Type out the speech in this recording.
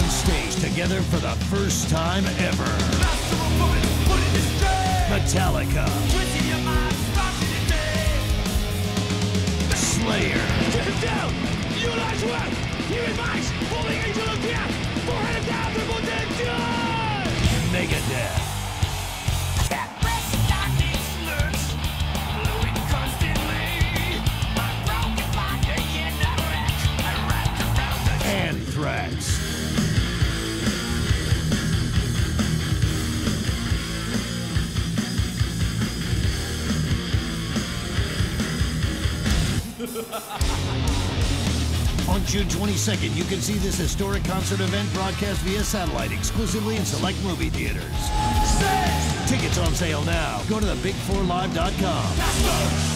on stage together for the first time ever. Metallica, Slayer, Megadeth, Anthrax, On June 22nd, you can see this historic concert event broadcast via satellite exclusively in select movie theaters. Tickets on sale now. Go to thebig4live.com.